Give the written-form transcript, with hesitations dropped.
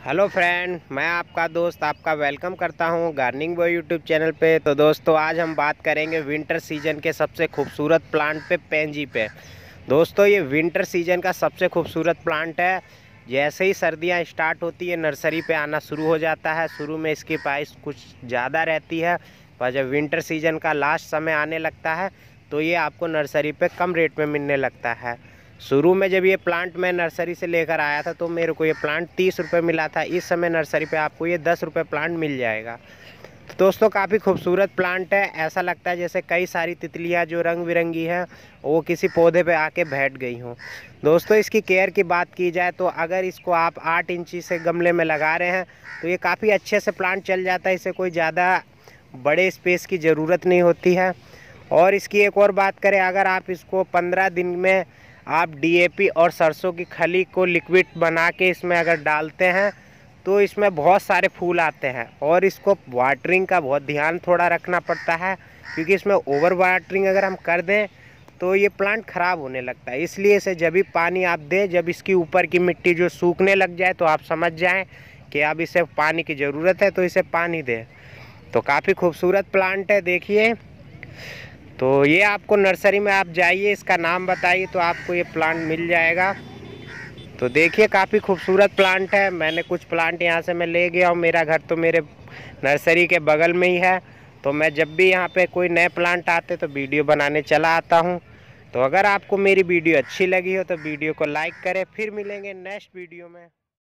Hello friend, मैं आपका दोस्त आपका वेलकम करता हूं गार्डनिंग बॉय यूट्यूब चैनल पे। तो दोस्तों आज हम बात करेंगे विंटर सीजन के सबसे खूबसूरत प्लांट पे, पेंजी पे। दोस्तों ये विंटर सीजन का सबसे खूबसूरत प्लांट है। जैसे ही सर्दियां स्टार्ट होती है नर्सरी पे आना शुरू हो जाता है। शुरू में इसकी प्राइस कुछ ज़्यादा रहती है, पर जब विंटर सीजन का लास्ट समय आने लगता है तो ये आपको नर्सरी पे कम रेट में मिलने लगता है। शुरू में जब ये प्लांट मैं नर्सरी से लेकर आया था तो मेरे को ये प्लांट 30 रुपये मिला था। इस समय नर्सरी पे आपको ये 10 रुपये प्लांट मिल जाएगा। तो दोस्तों काफ़ी खूबसूरत प्लांट है। ऐसा लगता है जैसे कई सारी तितलियां जो रंग बिरंगी हैं वो किसी पौधे पे आके बैठ गई हों। दोस्तों इसकी केयर की बात की जाए तो अगर इसको आप 8 इंची से गमले में लगा रहे हैं तो ये काफ़ी अच्छे से प्लांट चल जाता है। इसे कोई ज़्यादा बड़े स्पेस की ज़रूरत नहीं होती है। और इसकी एक और बात करें, अगर आप इसको 15 दिन में आप डीएपी और सरसों की खली को लिक्विड बना के इसमें अगर डालते हैं तो इसमें बहुत सारे फूल आते हैं। और इसको वाटरिंग का बहुत ध्यान थोड़ा रखना पड़ता है, क्योंकि इसमें ओवर वाटरिंग अगर हम कर दें तो ये प्लांट ख़राब होने लगता है। इसलिए इसे जब भी पानी आप दें, जब इसकी ऊपर की मिट्टी जो सूखने लग जाए तो आप समझ जाएं कि अब इसे पानी की ज़रूरत है, तो इसे पानी दें। तो काफ़ी खूबसूरत प्लांट है, देखिए। तो ये आपको नर्सरी में आप जाइए, इसका नाम बताइए तो आपको ये प्लांट मिल जाएगा। तो देखिए काफ़ी खूबसूरत प्लांट है। मैंने कुछ प्लांट यहाँ से मैं ले गया हूँ। मेरा घर तो मेरे नर्सरी के बगल में ही है, तो मैं जब भी यहाँ पे कोई नए प्लांट आते तो वीडियो बनाने चला आता हूँ। तो अगर आपको मेरी वीडियो अच्छी लगी हो तो वीडियो को लाइक करें। फिर मिलेंगे नेक्स्ट वीडियो में।